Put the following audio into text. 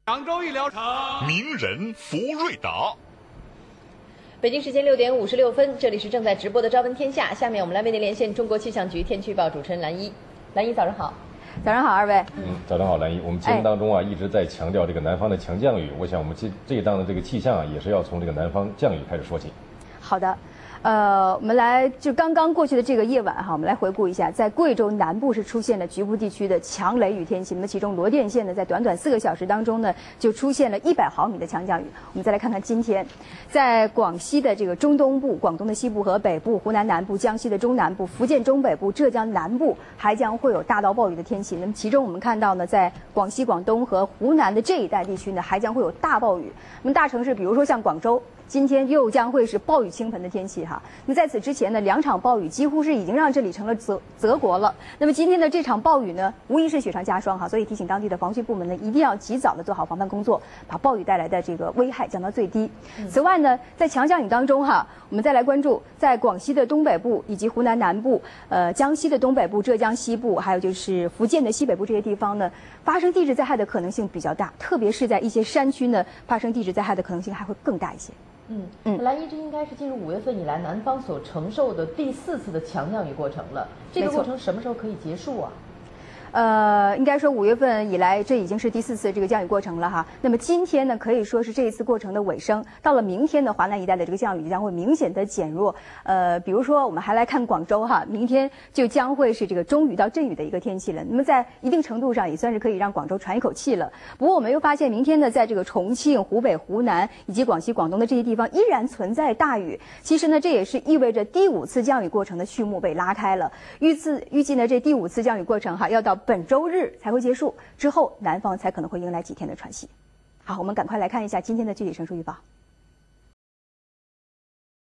扬州医疗城名人福瑞达。 北京时间6点56分，这里是正在直播的《朝闻天下》。下面我们来为您连线中国气象局天气预报主持人蓝一。蓝一，早上好。 早上好，二位。 早上好，蓝一。我们节目当中啊，一直在强调这个南方的强降雨。我想我们这一档的这个气象啊，也是要从这个南方降雨开始说起。 好的。我们来就刚刚过去的这个夜晚哈，我们来回顾一下，在贵州南部是出现了局部地区的强雷雨天气。那么其中罗甸县呢，在短短4个小时当中呢，就出现了100毫米的强降雨。我们再来看看今天，在广西的这个中东部、广东的西部和北部、湖南南部、江西的中南部、福建中北部、浙江南部还将会有大到暴雨的天气。那么其中我们看到呢，在广西、广东和湖南的这一带地区呢，还将会有大暴雨。那么大城市，比如说像广州，今天又将会是暴雨倾盆的天气哈。那在此之前呢，2场暴雨几乎是已经让这里成了泽国了。那么今天的这场暴雨呢，无疑是雪上加霜哈，所以提醒当地的防汛部门呢，一定要及早的做好防范工作，把暴雨带来的这个危害降到最低。此外呢，在强降雨当中哈，我们再来关注在广西的东北部以及湖南南部、江西的东北部、浙江西部，还有就是福建的西北部这些地方呢，发生地质灾害的可能性比较大，特别是在一些山区呢，发生地质灾害的可能性还会更大一些。 蓝一，这应该是进入5月份以来南方所承受的第4次的强降雨过程了。这个过程什么时候可以结束啊？ 应该说5月份以来，这已经是第4次这个降雨过程了哈。那么今天呢，可以说是这一次过程的尾声。到了明天呢，华南一带的这个降雨将会明显的减弱。比如说我们还来看广州哈，明天就将会是这个中雨到阵雨的一个天气了。那么在一定程度上也算是可以让广州喘一口气了。不过我们又发现，明天呢，在这个重庆、湖北、湖南以及广西、广东的这些地方依然存在大雨。其实呢，这也是意味着第5次降雨过程的序幕被拉开了。预计呢，这第5次降雨过程哈，要到本周日才会结束，之后南方才可能会迎来几天的喘息。好，我们赶快来看一下今天的具体程度预报。